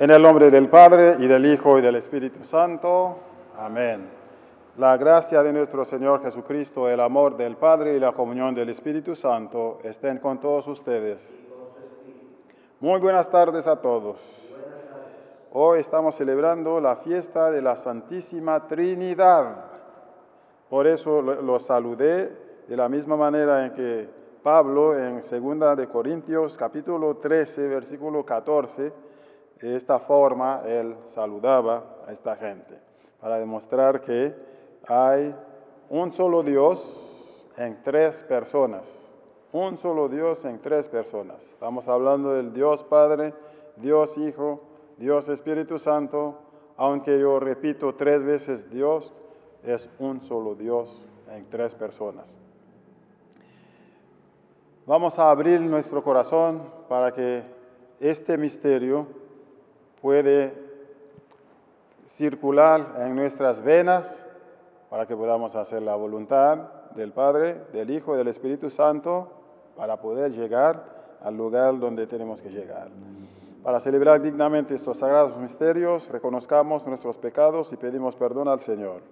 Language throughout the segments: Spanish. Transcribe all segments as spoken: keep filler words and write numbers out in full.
En el nombre del Padre, y del Hijo, y del Espíritu Santo. Amén. La gracia de nuestro Señor Jesucristo, el amor del Padre y la comunión del Espíritu Santo estén con todos ustedes. Muy buenas tardes a todos. Hoy estamos celebrando la fiesta de la Santísima Trinidad. Por eso los saludé de la misma manera en que Pablo en segunda de Corintios capítulo trece, versículo catorce, de esta forma él saludaba a esta gente, para demostrar que hay un solo Dios en tres personas. Un solo Dios en tres personas. Estamos hablando del Dios Padre, Dios Hijo, Dios Espíritu Santo. Aunque yo repito tres veces Dios, es un solo Dios en tres personas. Vamos a abrir nuestro corazón para que este misterio puede circular en nuestras venas, para que podamos hacer la voluntad del Padre, del Hijo y del Espíritu Santo, para poder llegar al lugar donde tenemos que llegar. Para celebrar dignamente estos sagrados misterios, reconozcamos nuestros pecados y pedimos perdón al Señor.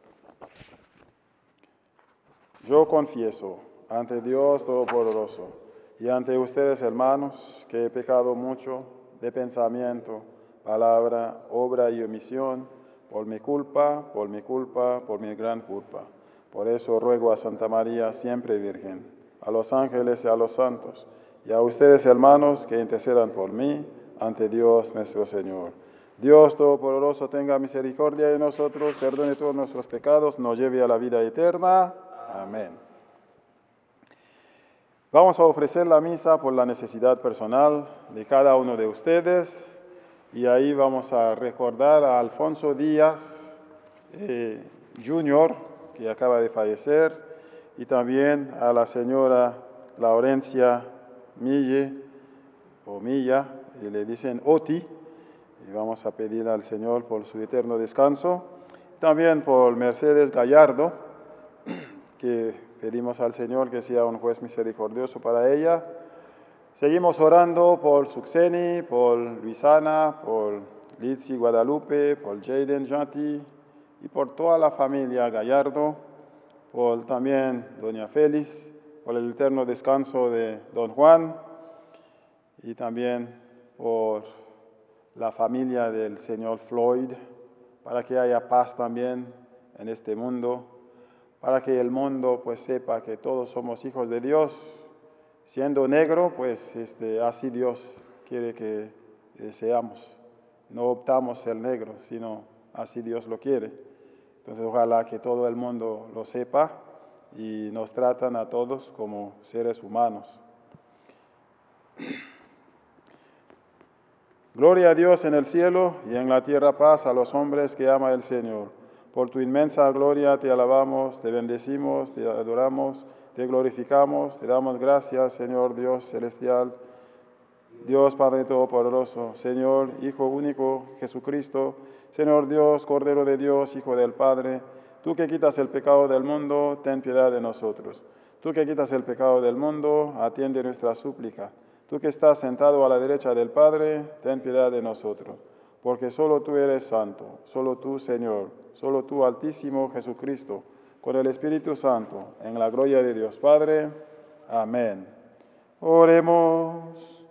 Yo confieso ante Dios Todopoderoso y ante ustedes, hermanos, que he pecado mucho de pensamiento, palabra, obra y omisión, por mi culpa, por mi culpa, por mi gran culpa. Por eso ruego a Santa María, siempre Virgen, a los ángeles y a los santos, y a ustedes, hermanos, que intercedan por mí ante Dios nuestro Señor. Dios Todopoderoso tenga misericordia de nosotros, perdone todos nuestros pecados, nos lleve a la vida eterna. Amén. Vamos a ofrecer la misa por la necesidad personal de cada uno de ustedes, y ahí vamos a recordar a Alfonso Díaz eh, Junior, que acaba de fallecer, y también a la señora Laurencia Mille, o Milla, y le dicen Oti, y vamos a pedir al Señor por su eterno descanso. También por Mercedes Gallardo, que pedimos al Señor que sea un juez misericordioso para ella. Seguimos orando por Suxeni, por Luisana, por Litsi Guadalupe, por Jaden Janti y por toda la familia Gallardo, por también doña Félix, por el eterno descanso de don Juan y también por la familia del señor Floyd, para que haya paz también en este mundo, para que el mundo pues sepa que todos somos hijos de Dios. Siendo negro, pues este, así Dios quiere que eh, seamos. No optamos ser negro, sino así Dios lo quiere. Entonces ojalá que todo el mundo lo sepa y nos tratan a todos como seres humanos. Gloria a Dios en el cielo y en la tierra paz a los hombres que ama el Señor. Por tu inmensa gloria te alabamos, te bendecimos, te adoramos, te glorificamos, te damos gracias, Señor Dios celestial, Dios Padre Todopoderoso, Señor Hijo único, Jesucristo, Señor Dios, Cordero de Dios, Hijo del Padre, tú que quitas el pecado del mundo, ten piedad de nosotros. Tú que quitas el pecado del mundo, atiende nuestra súplica. Tú que estás sentado a la derecha del Padre, ten piedad de nosotros. Porque solo tú eres santo, solo tú, Señor, solo tú, Altísimo Jesucristo, con el Espíritu Santo, en la gloria de Dios Padre. Amén. Oremos.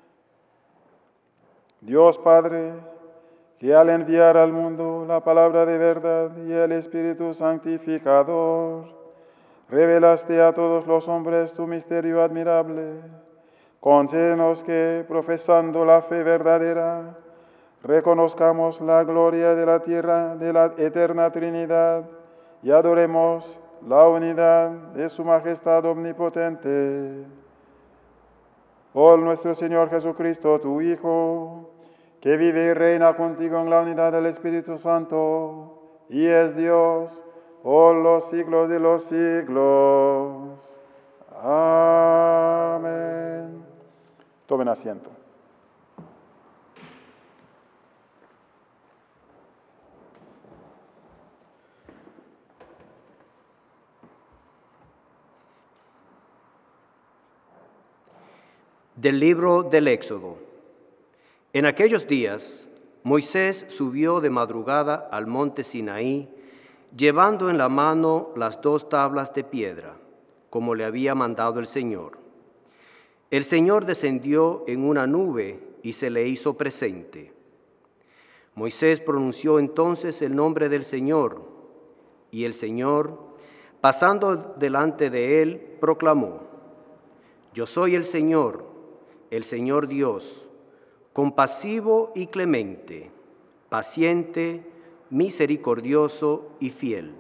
Dios Padre, que al enviar al mundo la palabra de verdad y el Espíritu santificador, revelaste a todos los hombres tu misterio admirable. Concédenos que, profesando la fe verdadera, reconozcamos la gloria de la tierra de la eterna Trinidad y adoremos la unidad de su majestad omnipotente. Por nuestro Señor Jesucristo, tu Hijo, que vive y reina contigo en la unidad del Espíritu Santo, y es Dios por los siglos de los siglos. Amén. Tomen asiento. Del libro del Éxodo. En aquellos días, Moisés subió de madrugada al monte Sinaí, llevando en la mano las dos tablas de piedra, como le había mandado el Señor. El Señor descendió en una nube y se le hizo presente. Moisés pronunció entonces el nombre del Señor, y el Señor, pasando delante de él, proclamó: Yo soy el Señor, el Señor Dios, compasivo y clemente, paciente, misericordioso y fiel.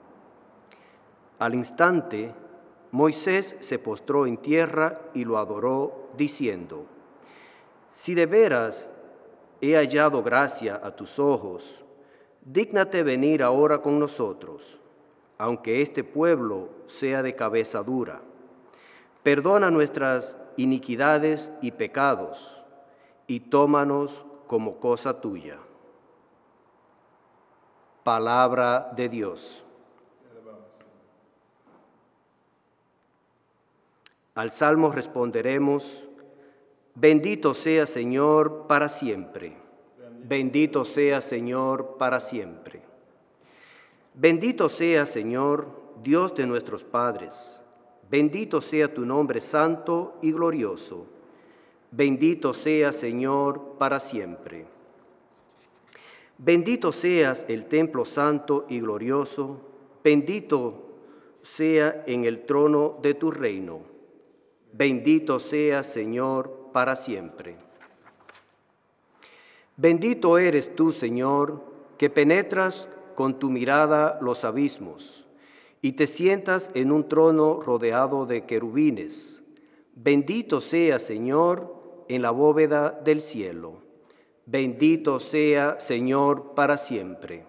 Al instante, Moisés se postró en tierra y lo adoró, diciendo: Si de veras he hallado gracia a tus ojos, dígnate venir ahora con nosotros, aunque este pueblo sea de cabeza dura. Perdona nuestras iniquidades y pecados, y tómanos como cosa tuya. Palabra de Dios. Al salmo responderemos: Bendito sea Señor para siempre. Bendito sea Señor para siempre. Bendito sea Señor, Dios de nuestros padres. Bendito sea tu nombre santo y glorioso. Bendito sea Señor para siempre. Bendito seas el templo santo y glorioso. Bendito sea en el trono de tu reino. Bendito sea Señor para siempre. Bendito eres tú, Señor, que penetras con tu mirada los abismos y te sientas en un trono rodeado de querubines. Bendito sea, Señor, en la bóveda del cielo. Bendito sea, Señor, para siempre.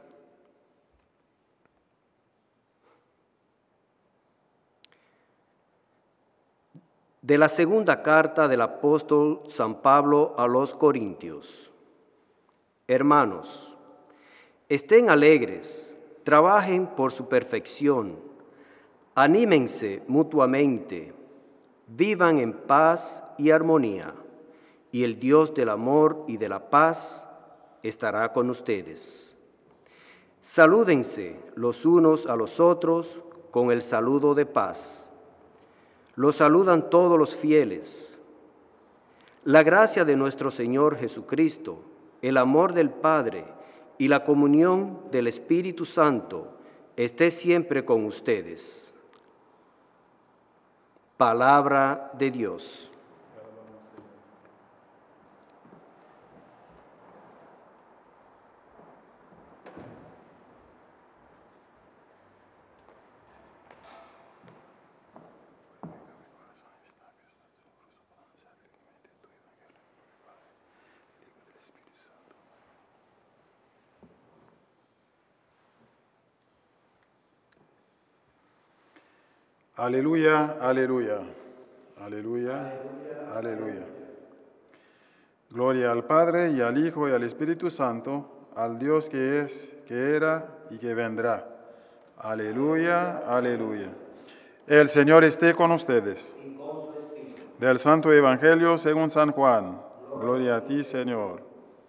De la segunda carta del apóstol San Pablo a los Corintios. Hermanos, estén alegres, trabajen por su perfección, anímense mutuamente, vivan en paz y armonía, y el Dios del amor y de la paz estará con ustedes. Salúdense los unos a los otros con el saludo de paz. Los saludan todos los fieles. La gracia de nuestro Señor Jesucristo, el amor del Padre y la comunión del Espíritu Santo esté siempre con ustedes. Palabra de Dios. Aleluya, aleluya, aleluya, aleluya. Gloria al Padre y al Hijo y al Espíritu Santo, al Dios que es, que era y que vendrá. Aleluya, aleluya. El Señor esté con ustedes. Del Santo Evangelio según San Juan. Gloria a ti, Señor.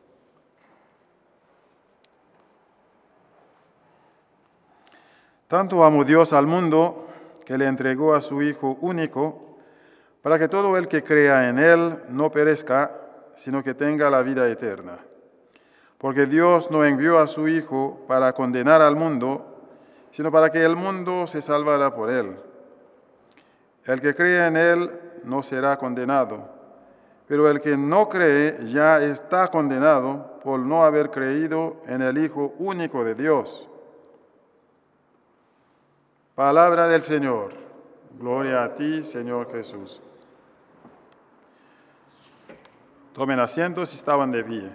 Tanto amó Dios al mundo que le entregó a su Hijo único, para que todo el que crea en Él no perezca, sino que tenga la vida eterna. Porque Dios no envió a su Hijo para condenar al mundo, sino para que el mundo se salvara por Él. El que cree en Él no será condenado, pero el que no cree ya está condenado por no haber creído en el Hijo único de Dios. Palabra del Señor. Gloria a ti, Señor Jesús. Tomen asiento si estaban de pie.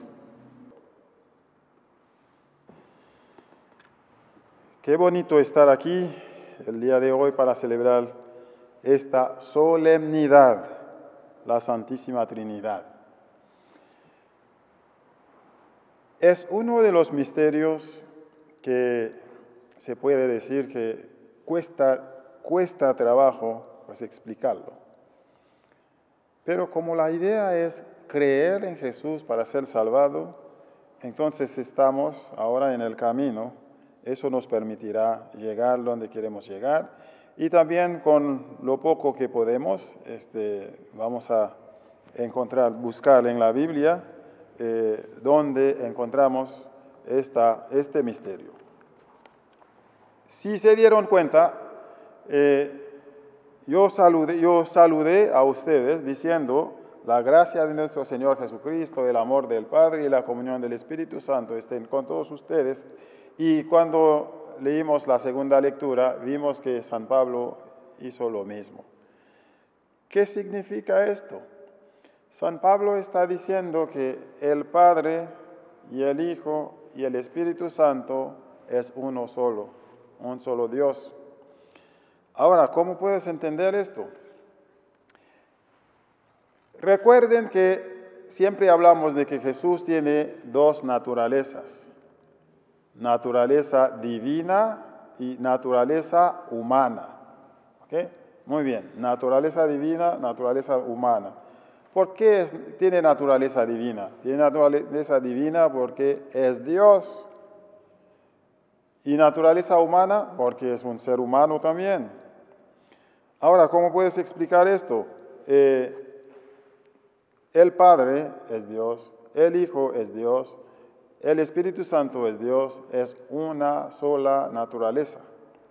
Qué bonito estar aquí el día de hoy para celebrar esta solemnidad, la Santísima Trinidad. Es uno de los misterios que se puede decir que Cuesta, cuesta trabajo pues, explicarlo. Pero como la idea es creer en Jesús para ser salvado, entonces estamos ahora en el camino. Eso nos permitirá llegar donde queremos llegar. Y también con lo poco que podemos, este, vamos a encontrar, buscar en la Biblia, eh, donde encontramos esta, este misterio. Si se dieron cuenta, eh, yo, saludé, yo saludé a ustedes diciendo: la gracia de nuestro Señor Jesucristo, el amor del Padre y la comunión del Espíritu Santo estén con todos ustedes. Y cuando leímos la segunda lectura, vimos que San Pablo hizo lo mismo. ¿Qué significa esto? San Pablo está diciendo que el Padre y el Hijo y el Espíritu Santo es uno solo, un solo Dios. Ahora, ¿cómo puedes entender esto? Recuerden que siempre hablamos de que Jesús tiene dos naturalezas: naturaleza divina y naturaleza humana. ¿Okay? Muy bien, naturaleza divina, naturaleza humana. ¿Por qué es, tiene naturaleza divina? Tiene naturaleza divina porque es Dios. Y naturaleza humana porque es un ser humano también. Ahora, ¿cómo puedes explicar esto? Eh, el Padre es Dios, el Hijo es Dios, el Espíritu Santo es Dios, es una sola naturaleza.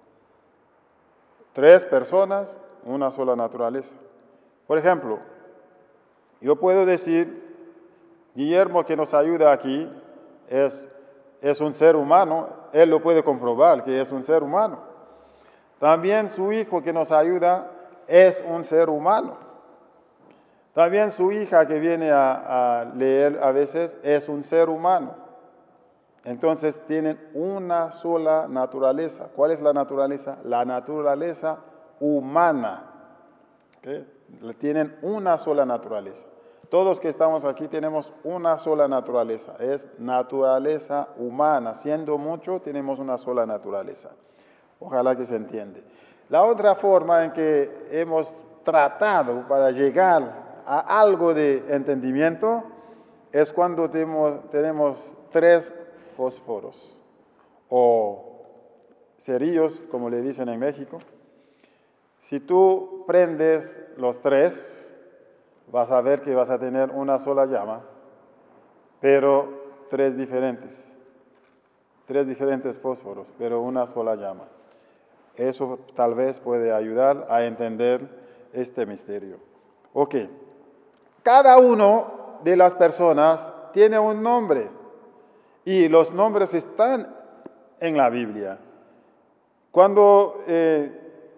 Tres personas, una sola naturaleza. Por ejemplo, yo puedo decir, Guillermo, que nos ayuda aquí, es, es un ser humano, él lo puede comprobar que es un ser humano. También su hijo que nos ayuda es un ser humano. También su hija que viene a, a leer a veces es un ser humano. Entonces tienen una sola naturaleza. ¿Cuál es la naturaleza? La naturaleza humana. ¿Okay? Tienen una sola naturaleza. Todos que estamos aquí tenemos una sola naturaleza. Es naturaleza humana. Siendo mucho, tenemos una sola naturaleza. Ojalá que se entiende. La otra forma en que hemos tratado para llegar a algo de entendimiento es cuando tenemos, tenemos tres fósforos o cerillos, como le dicen en México. Si tú prendes los tres, vas a ver que vas a tener una sola llama, pero tres diferentes, tres diferentes fósforos, pero una sola llama. Eso tal vez puede ayudar a entender este misterio. Ok, cada uno de las personas tiene un nombre y los nombres están en la Biblia. Cuando eh,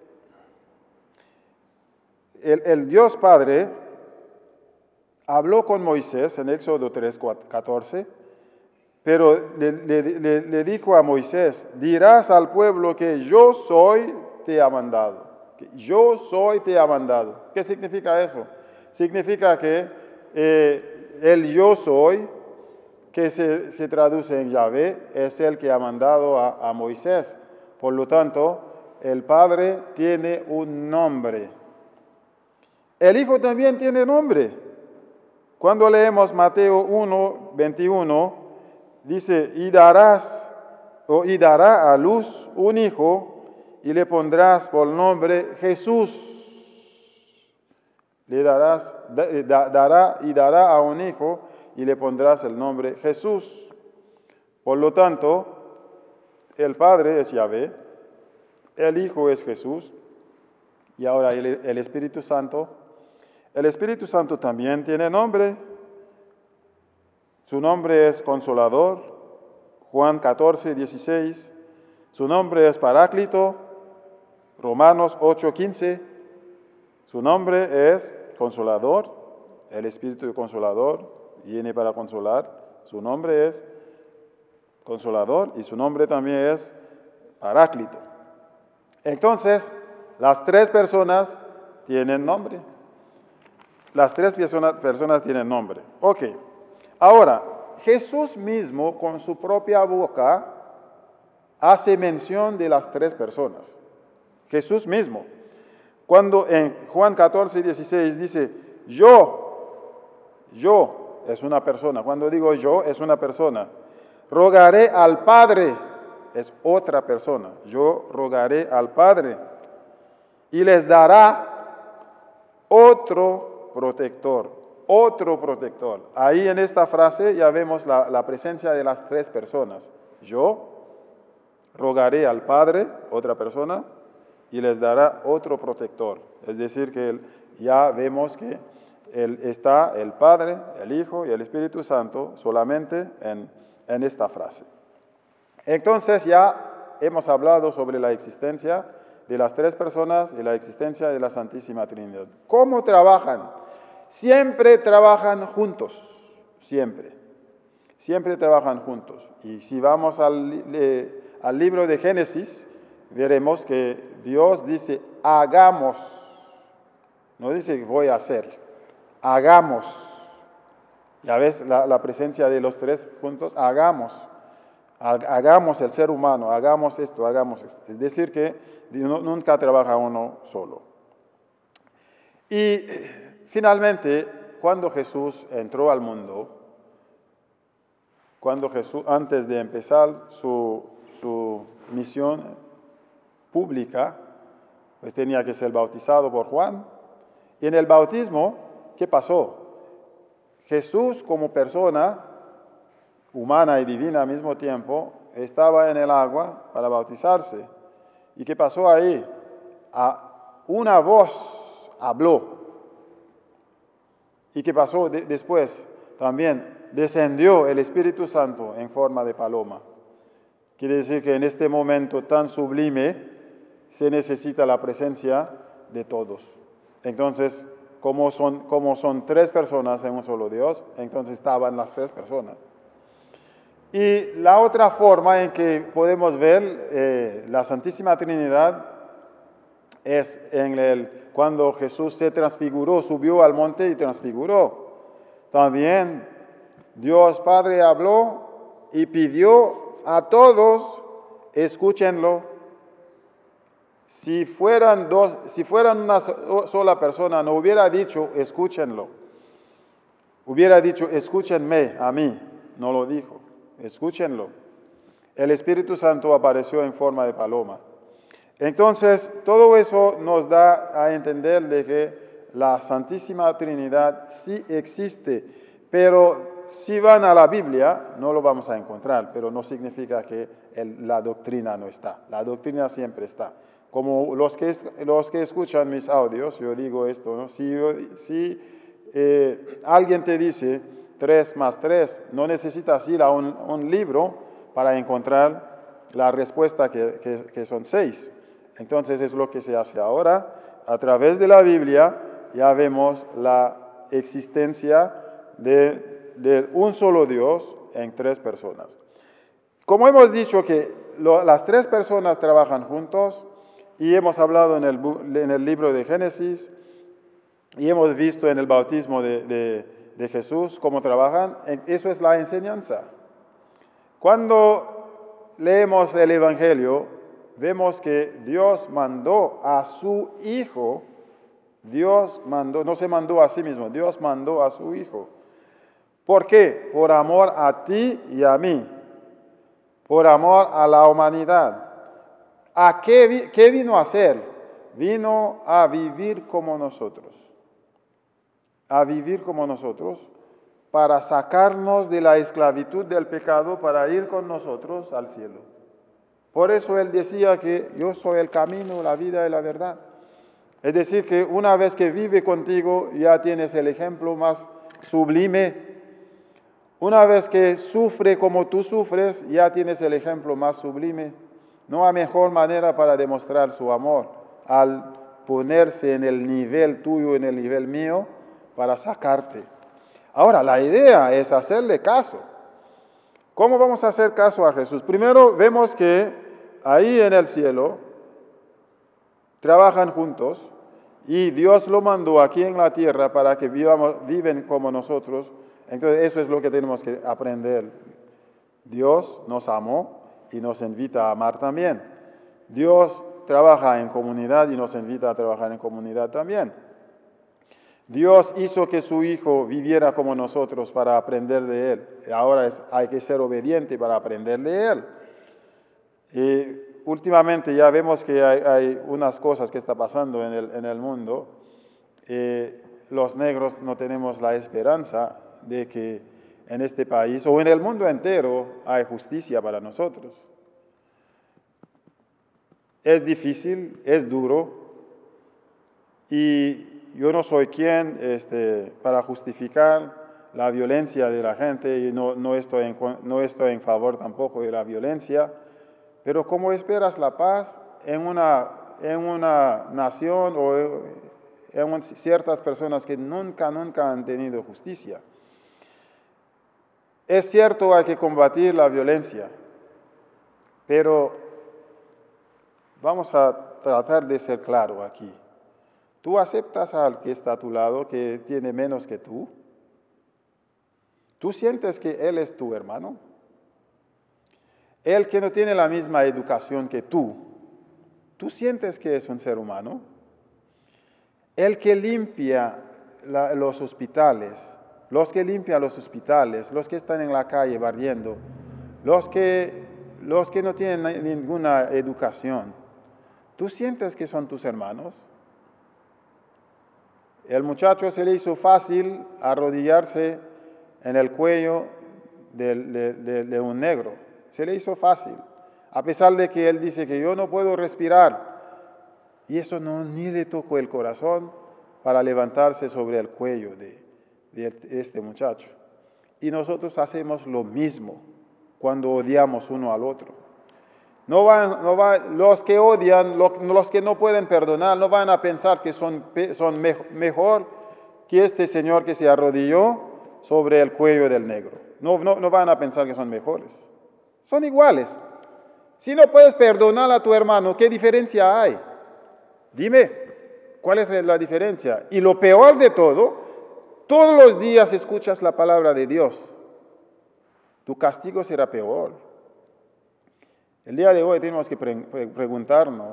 el, el Dios Padre habló con Moisés en Éxodo tres, catorce, pero le, le, le, le dijo a Moisés: dirás al pueblo que yo soy, te ha mandado. Que yo soy, te ha mandado. ¿Qué significa eso? Significa que eh, el yo soy, que se, se traduce en Yahvé, es el que ha mandado a, a Moisés. Por lo tanto, el Padre tiene un nombre. El Hijo también tiene nombre. Cuando leemos Mateo uno, veintiuno, dice: y darás o y dará a luz un hijo y le pondrás por nombre Jesús. Le darás, da, dará y dará a un hijo y le pondrás el nombre Jesús. Por lo tanto, el Padre es Yahvé, el Hijo es Jesús y ahora el, el Espíritu Santo. El Espíritu Santo también tiene nombre. Su nombre es Consolador, Juan catorce, dieciséis. Su nombre es Paráclito, Romanos ocho, quince. Su nombre es Consolador, el Espíritu Consolador viene para consolar. Su nombre es Consolador y su nombre también es Paráclito. Entonces, las tres personas tienen nombre. Las tres personas, personas tienen nombre. Ok. Ahora, Jesús mismo con su propia boca hace mención de las tres personas. Jesús mismo. Cuando en Juan catorce, dieciséis dice, yo, yo, es una persona. Cuando digo yo, es una persona. Rogaré al Padre, es otra persona. Yo rogaré al Padre y les dará otro protector, otro protector. Ahí en esta frase ya vemos la, la presencia de las tres personas. Yo rogaré al Padre, otra persona, y les dará otro protector. Es decir, que el, ya vemos que el, está el Padre, el Hijo y el Espíritu Santo solamente en, en esta frase. Entonces ya hemos hablado sobre la existencia de las tres personas y la existencia de la Santísima Trinidad. ¿Cómo trabajan? Siempre trabajan juntos, siempre. Siempre trabajan juntos. Y si vamos al, eh, al libro de Génesis, veremos que Dios dice, hagamos. No dice voy a hacer, hagamos. Ya ves la, la presencia de los tres juntos, hagamos. Hagamos el ser humano, hagamos esto, hagamos esto. Es decir, que nunca trabaja uno solo. Y finalmente, cuando Jesús entró al mundo, cuando Jesús, antes de empezar su, su misión pública, pues tenía que ser bautizado por Juan. Y en el bautismo, ¿qué pasó? Jesús como persona, humana y divina al mismo tiempo, estaba en el agua para bautizarse. ¿Y qué pasó ahí? A una voz habló. ¿Y qué pasó de- después? También descendió el Espíritu Santo en forma de paloma. Quiere decir que en este momento tan sublime se necesita la presencia de todos. Entonces, como son, como son tres personas en un solo Dios, entonces estaban las tres personas. Y la otra forma en que podemos ver eh, la Santísima Trinidad es en el, cuando Jesús se transfiguró, subió al monte y transfiguró. También Dios Padre habló y pidió a todos, escúchenlo. Si fueran dos, si fueran una sola persona, no hubiera dicho, escúchenlo. Hubiera dicho, escúchenme a mí. No lo dijo. Escúchenlo. El Espíritu Santo apareció en forma de paloma. Entonces, todo eso nos da a entender de que la Santísima Trinidad sí existe, pero si van a la Biblia, no lo vamos a encontrar, pero no significa que el, la doctrina no está. La doctrina siempre está. Como los que, los que escuchan mis audios, yo digo esto, ¿no? Si, yo, si eh, alguien te dice tres más tres, no necesitas ir a un, un libro para encontrar la respuesta que, que, que son seis. Entonces es lo que se hace ahora. A través de la Biblia ya vemos la existencia de, de un solo Dios en tres personas. Como hemos dicho que lo, las tres personas trabajan juntos, y hemos hablado en el, en el libro de Génesis, y hemos visto en el bautismo de, de, de Jesús cómo trabajan, eso es la enseñanza. Cuando leemos el Evangelio, vemos que Dios mandó a su Hijo, Dios mandó, no se mandó a sí mismo, Dios mandó a su Hijo. ¿Por qué? Por amor a ti y a mí, por amor a la humanidad. ¿A qué, qué vino a hacer? Vino a vivir como nosotros, a vivir como nosotros, para sacarnos de la esclavitud del pecado, para ir con nosotros al cielo. Por eso Él decía que yo soy el camino, la vida y la verdad. Es decir, que una vez que vive contigo, ya tienes el ejemplo más sublime. Una vez que sufre como tú sufres, ya tienes el ejemplo más sublime. No hay mejor manera para demostrar su amor al ponerse en el nivel tuyo, en el nivel mío, para sacarte. Ahora, la idea es hacerle caso. ¿Cómo vamos a hacer caso a Jesús? Primero, vemos que ahí en el cielo trabajan juntos y Dios lo mandó aquí en la tierra para que vivamos, viven como nosotros. Entonces, eso es lo que tenemos que aprender. Dios nos amó y nos invita a amar también. Dios trabaja en comunidad y nos invita a trabajar en comunidad también. Dios hizo que su Hijo viviera como nosotros para aprender de Él. Ahora es, hay que ser obediente para aprender de Él. Y últimamente ya vemos que hay, hay unas cosas que están pasando en el, en el mundo. Eh, los negros no tenemos la esperanza de que en este país o en el mundo entero hay justicia para nosotros. Es difícil, es duro, y yo no soy quien este, para justificar la violencia de la gente, y no, no, estoy en, no estoy en favor tampoco de la violencia, pero ¿cómo esperas la paz en una, en una nación o en ciertas personas que nunca, nunca han tenido justicia? Es cierto, hay que combatir la violencia, pero vamos a tratar de ser claro aquí. ¿Tú aceptas al que está a tu lado, que tiene menos que tú? ¿Tú sientes que él es tu hermano? Él que no tiene la misma educación que tú, ¿tú sientes que es un ser humano? El que limpia la, los hospitales, los que limpian los hospitales, los que están en la calle barriendo, los que, los que no tienen ninguna educación, ¿tú sientes que son tus hermanos? El muchacho se le hizo fácil arrodillarse en el cuello de, de, de, de un negro. Se le hizo fácil, a pesar de que él dice que yo no puedo respirar. Y eso no ni le tocó el corazón para levantarse sobre el cuello de, de este muchacho. Y nosotros hacemos lo mismo cuando odiamos uno al otro. No van, no van, los que odian, los que no pueden perdonar, no van a pensar que son, son mejor que este señor que se arrodilló sobre el cuello del negro. No, no, no van a pensar que son mejores. Son iguales. Si no puedes perdonar a tu hermano, ¿qué diferencia hay? Dime, ¿cuál es la diferencia? Y lo peor de todo, todos los días escuchas la palabra de Dios. Tu castigo será peor. El día de hoy tenemos que pre preguntarnos,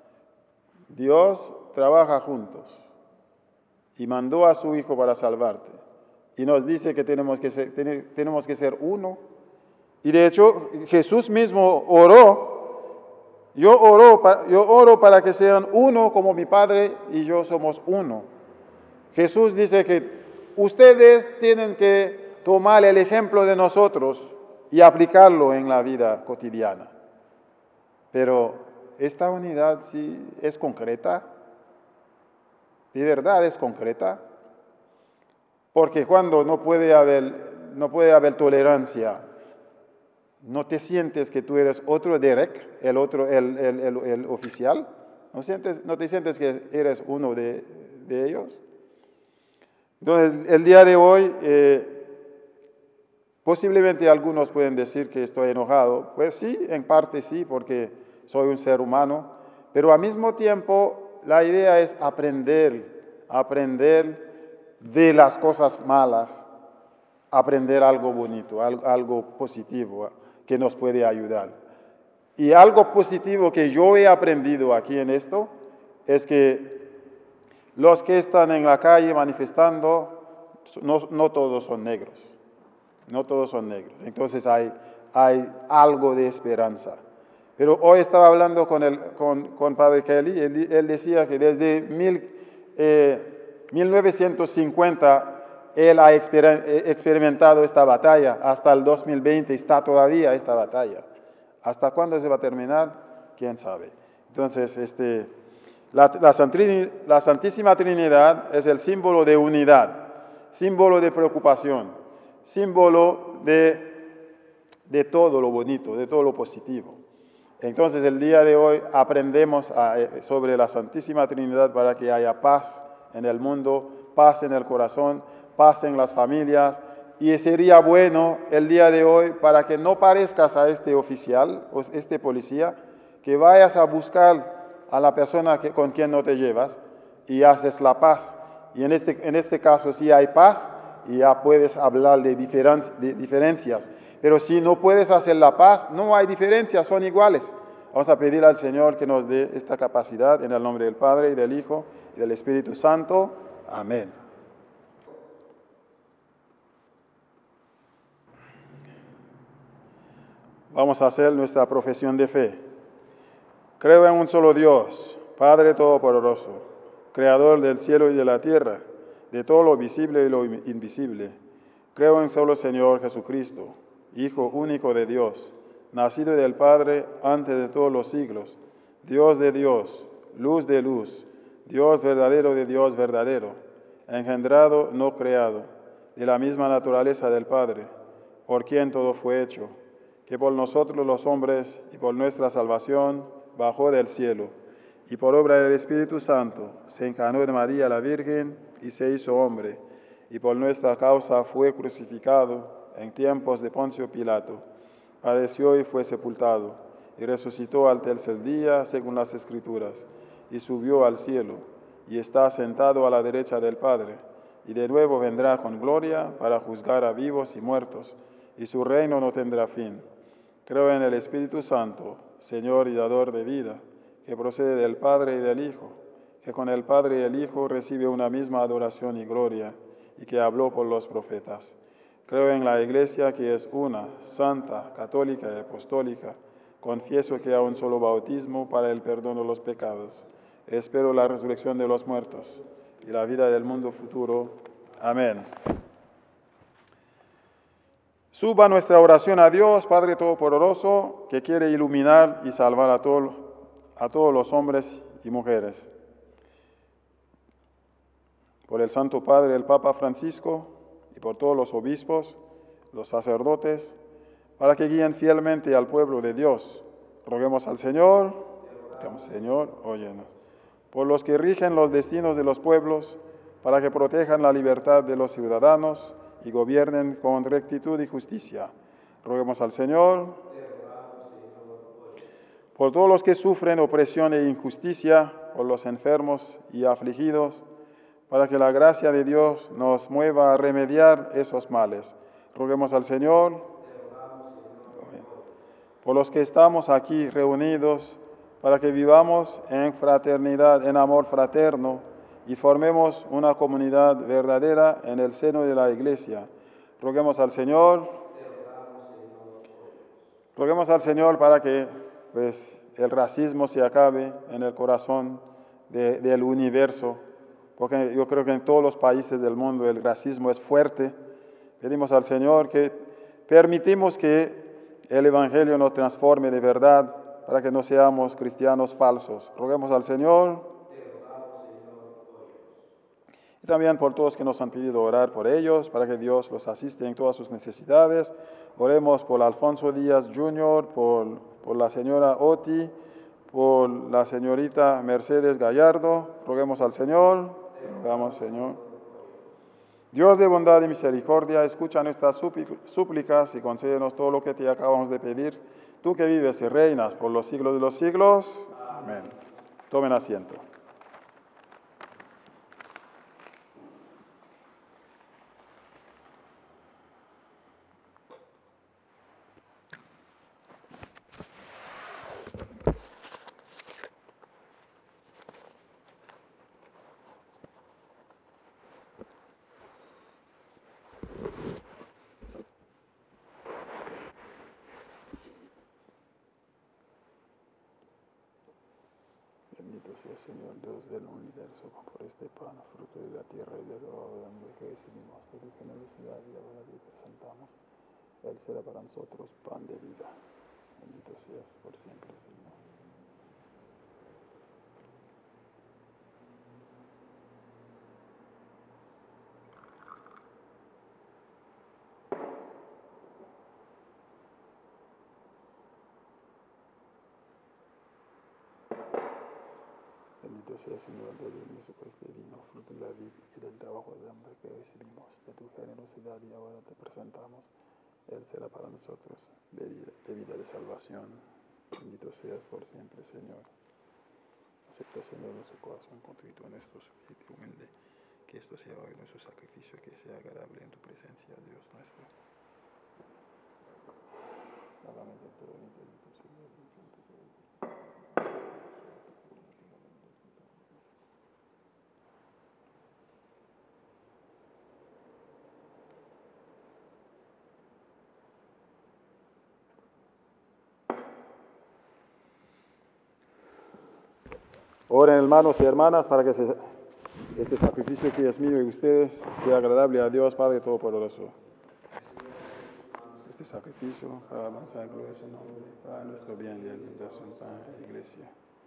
Dios trabaja juntos y mandó a su Hijo para salvarte. Y nos dice que tenemos que ser, ten, tenemos que ser uno. Y de hecho, Jesús mismo oró, yo oro, yo oro para que sean uno como mi Padre y yo somos uno. Jesús dice que ustedes tienen que tomar el ejemplo de nosotros y aplicarlo en la vida cotidiana. Pero esta unidad sí es concreta, de verdad es concreta, porque cuando no puede haber, no puede haber tolerancia, ¿no te sientes que tú eres otro Derek, el otro, el, el, el, el oficial? ¿No, sientes, ¿No te sientes que eres uno de, de ellos? Entonces, el día de hoy, eh, posiblemente algunos pueden decir que estoy enojado. Pues sí, en parte sí, porque soy un ser humano, pero al mismo tiempo la idea es aprender, aprender de las cosas malas, aprender algo bonito, algo, algo positivo que nos puede ayudar. Y algo positivo que yo he aprendido aquí en esto es que los que están en la calle manifestando, no, no todos son negros, no todos son negros. Entonces hay, hay algo de esperanza. Pero hoy estaba hablando con, el, con, con Padre Kelly, él, él decía que desde mil, eh, mil novecientos cincuenta él ha exper experimentado esta batalla, hasta el dos mil veinte está todavía esta batalla. ¿Hasta cuándo se va a terminar? ¿Quién sabe? Entonces, este, la, la, Santrini, la Santísima Trinidad es el símbolo de unidad, símbolo de preocupación, símbolo de, de todo lo bonito, de todo lo positivo. Entonces, el día de hoy aprendemos a, sobre la Santísima Trinidad para que haya paz en el mundo, paz en el corazón, paz en las familias. Y sería bueno el día de hoy, para que no parezcas a este oficial o este policía, que vayas a buscar a la persona que, con quien no te llevas y haces la paz. Y en este, en este caso sí hay paz y ya puedes hablar de, diferen, de diferencias. Pero si no puedes hacer la paz, no hay diferencias, son iguales. Vamos a pedir al Señor que nos dé esta capacidad en el nombre del Padre y del Hijo y del Espíritu Santo. Amén. Vamos a hacer nuestra profesión de fe. Creo en un solo Dios, Padre Todopoderoso, Creador del cielo y de la tierra, de todo lo visible y lo invisible. Creo en un solo Señor Jesucristo, Hijo único de Dios, nacido del Padre antes de todos los siglos, Dios de Dios, luz de luz, Dios verdadero de Dios verdadero, engendrado, no creado, de la misma naturaleza del Padre, por quien todo fue hecho, que por nosotros los hombres y por nuestra salvación bajó del cielo, y por obra del Espíritu Santo se encarnó de María la Virgen y se hizo hombre, y por nuestra causa fue crucificado en tiempos de Poncio Pilato, padeció y fue sepultado, y resucitó al tercer día según las Escrituras, y subió al cielo, y está sentado a la derecha del Padre, y de nuevo vendrá con gloria para juzgar a vivos y muertos, y su reino no tendrá fin. Creo en el Espíritu Santo, Señor y dador de vida, que procede del Padre y del Hijo, que con el Padre y el Hijo recibe una misma adoración y gloria, y que habló por los profetas. Creo en la Iglesia que es una, santa, católica y apostólica. Confieso que hay un solo bautismo para el perdón de los pecados. Espero la resurrección de los muertos y la vida del mundo futuro. Amén. Suba nuestra oración a Dios, Padre Todopoderoso, que quiere iluminar y salvar a, todo, a todos los hombres y mujeres. Por el Santo Padre, el Papa Francisco, y por todos los obispos, los sacerdotes, para que guíen fielmente al pueblo de Dios. Roguemos al Señor, Señor, óyenos. Por los que rigen los destinos de los pueblos, para que protejan la libertad de los ciudadanos y gobiernen con rectitud y justicia. Roguemos al Señor. Por todos los que sufren opresión e injusticia, por los enfermos y afligidos, para que la gracia de Dios nos mueva a remediar esos males. Roguemos al Señor. Por los que estamos aquí reunidos, para que vivamos en fraternidad, en amor fraterno, y formemos una comunidad verdadera en el seno de la Iglesia. Roguemos al Señor. Roguemos al Señor para que pues, el racismo se acabe en el corazón de, del universo, porque yo creo que en todos los países del mundo el racismo es fuerte. Pedimos al Señor que permitimos que el Evangelio nos transforme de verdad para que no seamos cristianos falsos. Roguemos al Señor. Y también por todos que nos han pedido orar por ellos, para que Dios los asiste en todas sus necesidades. Oremos por Alfonso Díaz junior, por, por la señora Oti, por la señorita Mercedes Gallardo. Roguemos al Señor. Rogamos, Señor. Dios de bondad y misericordia, escucha nuestras súplicas y concédenos todo lo que te acabamos de pedir. Tú que vives y reinas por los siglos de los siglos. Amén. Tomen asiento. Bendito sea Señor Dios del universo, por este pan, fruto de la tierra y del oro de hambre que recibimos de tu generosidad y ahora te presentamos. Él será para nosotros pan de vida. Bendito seas por siempre, Señor. Bendito sea Señor Dios del universo, por este vino, fruto de la vida y del trabajo de hambre que recibimos de tu generosidad y ahora te presentamos. Él será para nosotros de vida, de vida de salvación. Bendito seas por siempre, Señor. Acepta, Señor, nuestro corazón contrito, nuestro espíritu humilde, que esto sea hoy nuestro sacrificio, que sea agradable en tu presencia, Dios nuestro. Nuevamente todo el intento, Señor, Oren, hermanos y hermanas, para que se- este sacrificio que es mío y ustedes sea agradable a Dios Padre Todopoderoso. Este sacrificio para avanzar en ese nombre, para nuestro bien y el de su iglesia.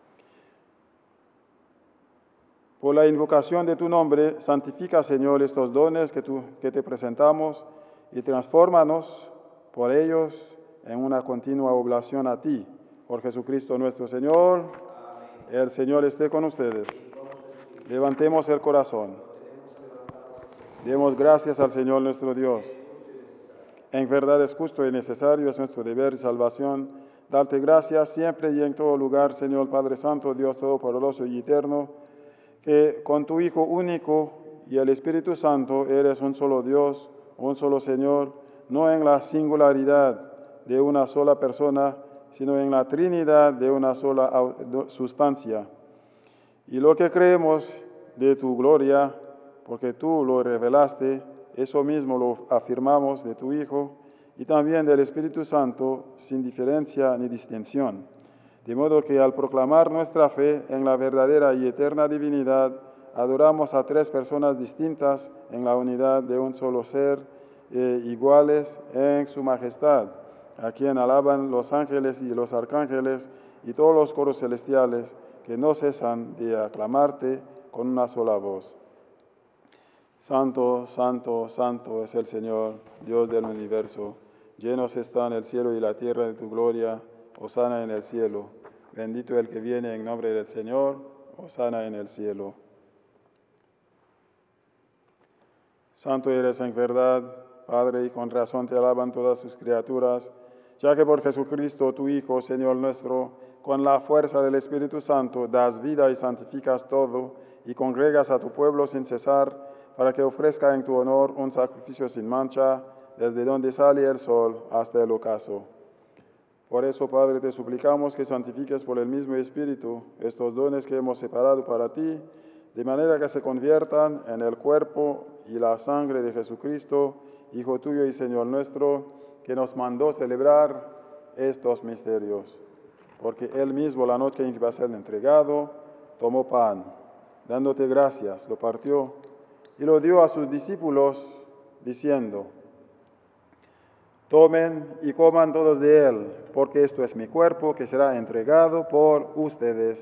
Por la invocación de tu nombre, santifica, Señor, estos dones que, tú, que te presentamos y transfórmanos por ellos en una continua oblación a ti. Por Jesucristo nuestro Señor. Amén. El Señor esté con ustedes. Levantemos el corazón. Demos gracias al Señor nuestro Dios. En verdad es justo y necesario, es nuestro deber y salvación, darte gracias siempre y en todo lugar, Señor Padre Santo, Dios Todopoderoso y Eterno, que con tu Hijo único y el Espíritu Santo eres un solo Dios, un solo Señor, no en la singularidad de una sola persona, sino en la Trinidad de una sola sustancia. Y lo que creemos de tu gloria, porque tú lo revelaste, eso mismo lo afirmamos de tu Hijo y también del Espíritu Santo, sin diferencia ni distinción. De modo que al proclamar nuestra fe en la verdadera y eterna divinidad, adoramos a tres personas distintas en la unidad de un solo ser, eh, iguales en su majestad, a quien alaban los ángeles y los arcángeles y todos los coros celestiales, que no cesan de aclamarte con una sola voz. Santo, santo, santo es el Señor, Dios del universo. Llenos están el cielo y la tierra de tu gloria. Hosana en el cielo. Bendito el que viene en nombre del Señor. Hosana en el cielo. Santo eres en verdad, Padre, y con razón te alaban todas sus criaturas, ya que por Jesucristo, tu Hijo, Señor nuestro, con la fuerza del Espíritu Santo, das vida y santificas todo, y congregas a tu pueblo sin cesar, para que ofrezca en tu honor un sacrificio sin mancha, desde donde sale el sol hasta el ocaso. Por eso, Padre, te suplicamos que santifiques por el mismo Espíritu estos dones que hemos separado para ti, de manera que se conviertan en el cuerpo y la sangre de Jesucristo, Hijo tuyo y Señor nuestro, que nos mandó celebrar estos misterios. Porque Él mismo, la noche en que iba a ser entregado, tomó pan, dándote gracias, lo partió y lo dio a sus discípulos, diciendo: tomen y coman todos de él, porque esto es mi cuerpo que será entregado por ustedes.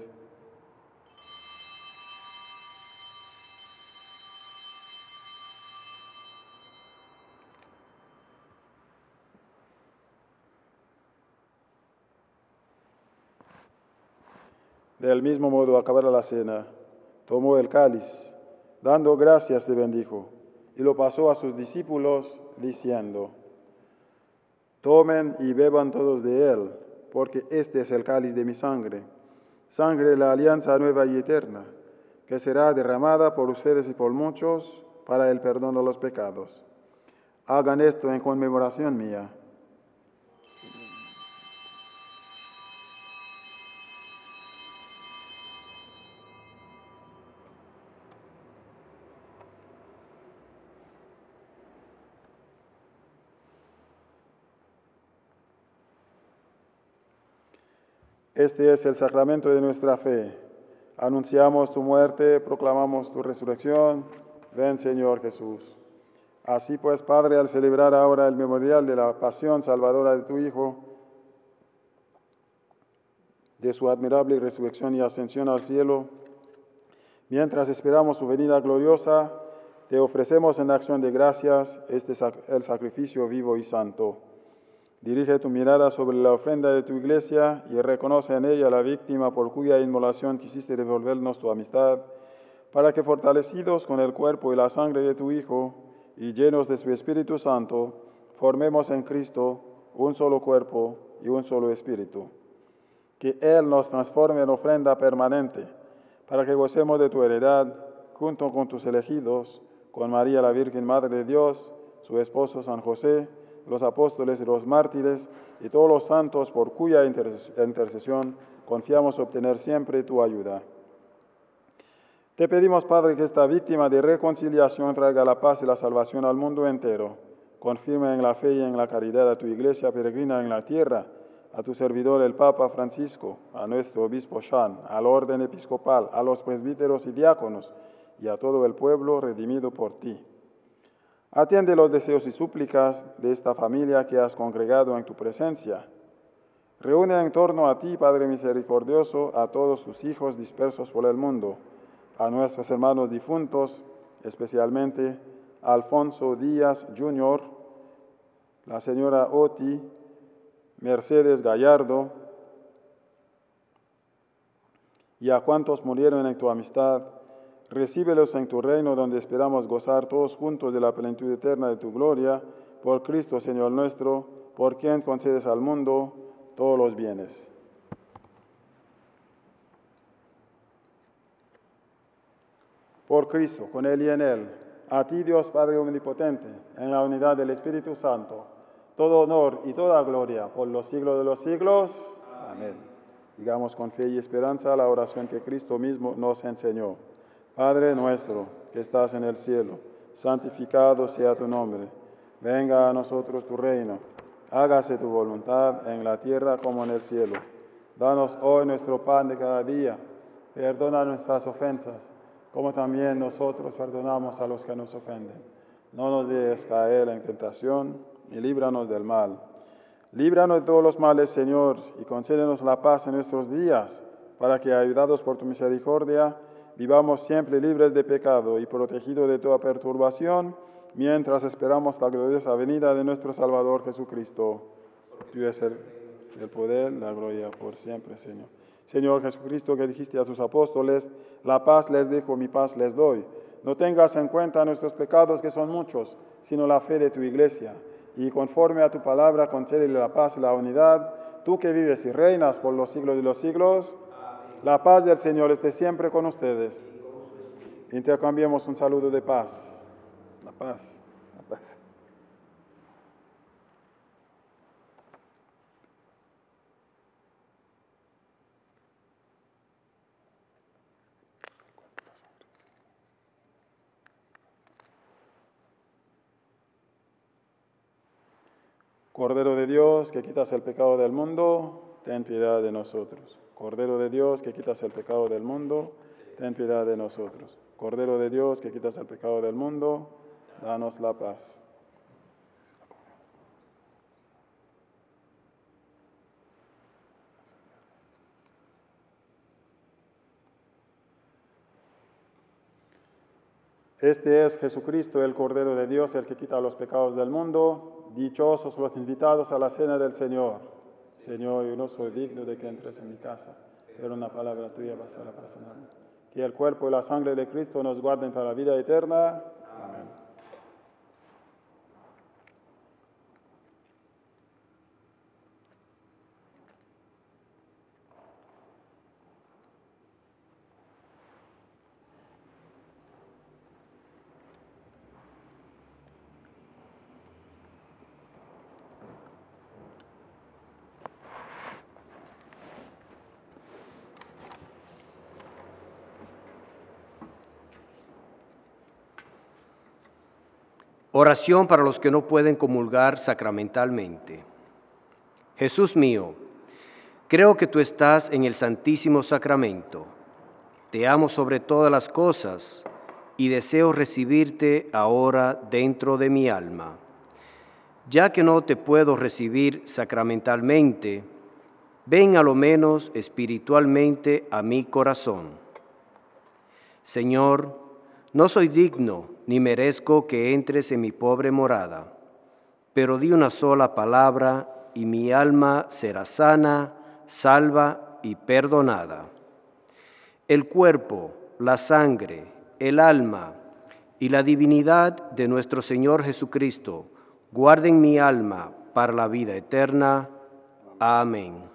Del mismo modo, acabada la cena, tomó el cáliz, dando gracias te bendijo, y lo pasó a sus discípulos, diciendo: tomen y beban todos de él, porque este es el cáliz de mi sangre, sangre de la alianza nueva y eterna, que será derramada por ustedes y por muchos para el perdón de los pecados. Hagan esto en conmemoración mía. Este es el sacramento de nuestra fe. Anunciamos tu muerte, proclamamos tu resurrección. Ven, Señor Jesús. Así pues, Padre, al celebrar ahora el memorial de la pasión salvadora de tu Hijo, de su admirable resurrección y ascensión al cielo, mientras esperamos su venida gloriosa, te ofrecemos en acción de gracias este el sacrificio vivo y santo. Dirige tu mirada sobre la ofrenda de tu iglesia y reconoce en ella la víctima por cuya inmolación quisiste devolvernos tu amistad, para que fortalecidos con el cuerpo y la sangre de tu Hijo y llenos de su Espíritu Santo, formemos en Cristo un solo cuerpo y un solo espíritu. Que Él nos transforme en ofrenda permanente, para que gocemos de tu heredad, junto con tus elegidos, con María la Virgen Madre de Dios, su esposo San José, los apóstoles y los mártires, y todos los santos por cuya intercesión confiamos obtener siempre tu ayuda. Te pedimos, Padre, que esta víctima de reconciliación traiga la paz y la salvación al mundo entero. Confirma en la fe y en la caridad a tu iglesia peregrina en la tierra, a tu servidor el Papa Francisco, a nuestro obispo Shan, al orden episcopal, a los presbíteros y diáconos, y a todo el pueblo redimido por ti. Atiende los deseos y súplicas de esta familia que has congregado en tu presencia. Reúne en torno a ti, Padre misericordioso, a todos tus hijos dispersos por el mundo, a nuestros hermanos difuntos, especialmente a Alfonso Díaz junior, la señora Oti, Mercedes Gallardo, y a cuantos murieron en tu amistad. Recíbelos en tu reino, donde esperamos gozar todos juntos de la plenitud eterna de tu gloria, por Cristo, Señor nuestro, por quien concedes al mundo todos los bienes. Por Cristo, con Él y en Él, a ti, Dios Padre Omnipotente, en la unidad del Espíritu Santo, todo honor y toda gloria por los siglos de los siglos. Amén. Digamos con fe y esperanza la oración que Cristo mismo nos enseñó. Padre nuestro, que estás en el cielo, santificado sea tu nombre. Venga a nosotros tu reino. Hágase tu voluntad en la tierra como en el cielo. Danos hoy nuestro pan de cada día. Perdona nuestras ofensas, como también nosotros perdonamos a los que nos ofenden. No nos dejes caer en tentación y líbranos del mal. Líbranos de todos los males, Señor, y concédenos la paz en nuestros días, para que, ayudados por tu misericordia, vivamos siempre libres de pecado y protegidos de toda perturbación, mientras esperamos la gloriosa venida de nuestro Salvador Jesucristo. Tuyo es el, el poder, la gloria por siempre, Señor. Señor Jesucristo, que dijiste a tus apóstoles, la paz les dejo, mi paz les doy. No tengas en cuenta nuestros pecados, que son muchos, sino la fe de tu iglesia. Y conforme a tu palabra, concédele la paz y la unidad. Tú que vives y reinas por los siglos de los siglos, la paz del Señor esté siempre con ustedes. Intercambiemos un saludo de paz. La paz, la paz. Cordero de Dios, que quitas el pecado del mundo, ten piedad de nosotros. Cordero de Dios, que quitas el pecado del mundo, ten piedad de nosotros. Cordero de Dios, que quitas el pecado del mundo, danos la paz. Este es Jesucristo, el Cordero de Dios, el que quita los pecados del mundo. Dichosos los invitados a la cena del Señor. Señor, yo no soy digno de que entres en mi casa, pero una palabra tuya bastará para sanarme. Que el cuerpo y la sangre de Cristo nos guarden para la vida eterna. Amén. Oración para los que no pueden comulgar sacramentalmente. Jesús mío, creo que tú estás en el Santísimo Sacramento. Te amo sobre todas las cosas y deseo recibirte ahora dentro de mi alma. Ya que no te puedo recibir sacramentalmente, ven a lo menos espiritualmente a mi corazón. Señor, no soy digno ni merezco que entres en mi pobre morada, pero di una sola palabra y mi alma será sana, salva y perdonada. El cuerpo, la sangre, el alma y la divinidad de nuestro Señor Jesucristo guarden mi alma para la vida eterna. Amén.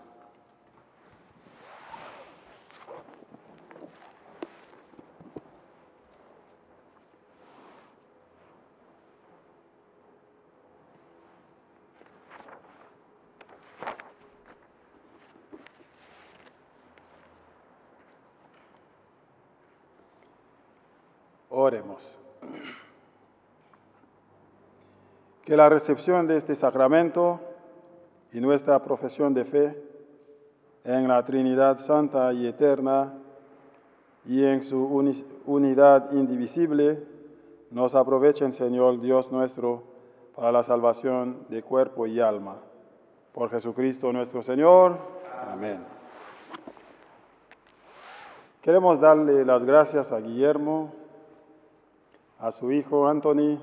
Oremos. Que la recepción de este sacramento y nuestra profesión de fe en la Trinidad Santa y Eterna y en su uni- unidad indivisible, nos aprovechen, Señor Dios nuestro, para la salvación de cuerpo y alma. Por Jesucristo nuestro Señor. Amén. Queremos darle las gracias a Guillermo, a su hijo Anthony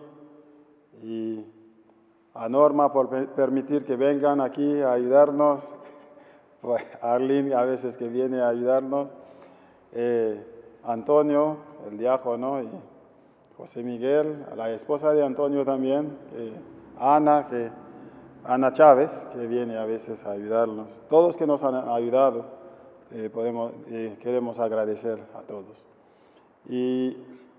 y a Norma por pe- permitir que vengan aquí a ayudarnos. Pues Arlene a veces que viene a ayudarnos. Eh, Antonio, el diácono, y José Miguel, a la esposa de Antonio también, eh, Ana, que, Ana Chávez, que viene a veces a ayudarnos. Todos que nos han ayudado, eh, podemos, eh, queremos agradecer a todos. Y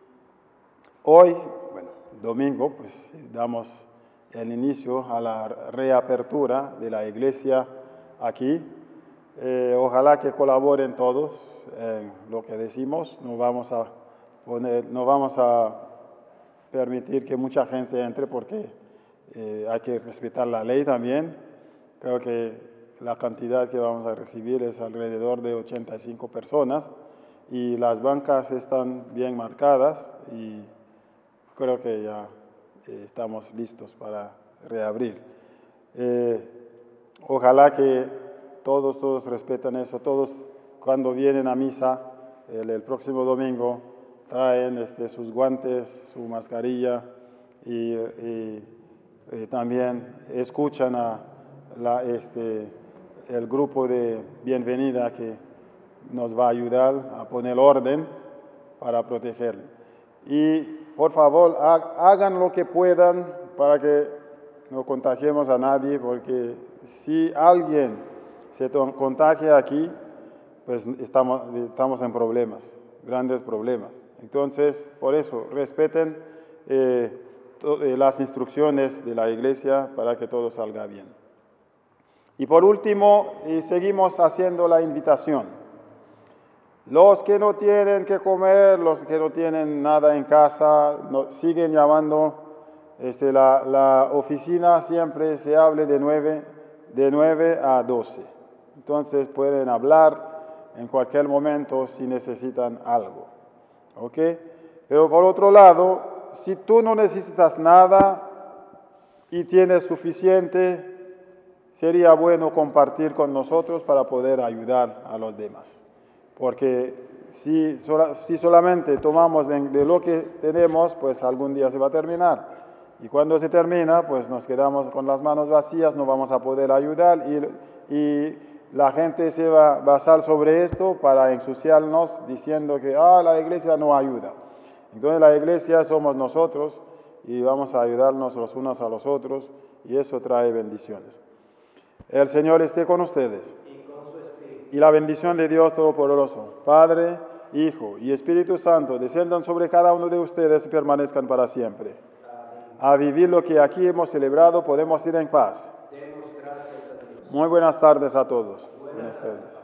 hoy, bueno, domingo, pues damos el inicio a la reapertura de la iglesia aquí. Eh, ojalá que colaboren todos en lo que decimos. No vamos a poner, no vamos a permitir que mucha gente entre porque eh, hay que respetar la ley también. Creo que la cantidad que vamos a recibir es alrededor de ochenta y cinco personas y las bancas están bien marcadas y creo que ya eh, estamos listos para reabrir. Eh, ojalá que todos, todos respetan eso, todos cuando vienen a misa el, el próximo domingo traen este, sus guantes, su mascarilla y, y, y también escuchan a la, este, el grupo de bienvenida que nos va a ayudar a poner orden para protegerlo. Y por favor, ha- hagan lo que puedan para que no contagiemos a nadie, porque si alguien se to- contagia aquí, pues estamos, estamos en problemas, grandes problemas. Entonces, por eso, respeten eh, to- eh, las instrucciones de la iglesia para que todo salga bien. Y por último, eh, seguimos haciendo la invitación. Los que no tienen que comer, los que no tienen nada en casa, no- siguen llamando. Este, la, la oficina siempre se hable de nueve, de nueve a doce. Entonces pueden hablar en cualquier momento si necesitan algo. ¿Ok? Pero por otro lado, si tú no necesitas nada y tienes suficiente, sería bueno compartir con nosotros para poder ayudar a los demás. Porque si, sola, si solamente tomamos de, de lo que tenemos, pues algún día se va a terminar. Y cuando se termina, pues nos quedamos con las manos vacías, no vamos a poder ayudar y, y la gente se va a basar sobre esto para ensuciarnos diciendo que ah, la iglesia no ayuda. Entonces la iglesia somos nosotros y vamos a ayudarnos los unos a los otros y eso trae bendiciones. El Señor esté con ustedes. Y la bendición de Dios Todopoderoso, Padre, Hijo y Espíritu Santo, desciendan sobre cada uno de ustedes y permanezcan para siempre. A vivir lo que aquí hemos celebrado, podemos ir en paz. Muy buenas tardes a todos. Buenas tardes.